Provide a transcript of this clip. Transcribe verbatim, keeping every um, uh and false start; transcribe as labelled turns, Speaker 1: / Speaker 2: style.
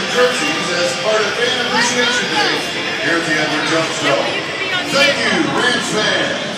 Speaker 1: jerseys as part of Fan Appreciation Day here at the Edward Jones Show. Thank you, Rams fans.